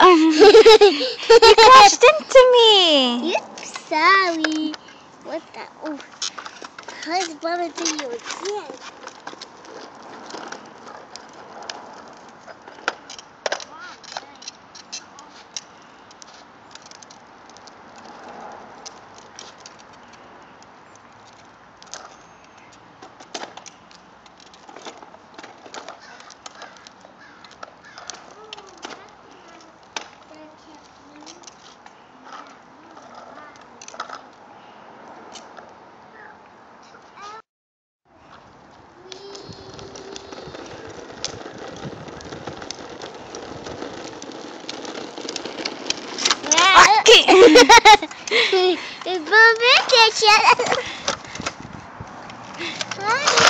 You crashed into me. Oops, sorry. What the? Oh, let's bump into you again. It's bumping into each other.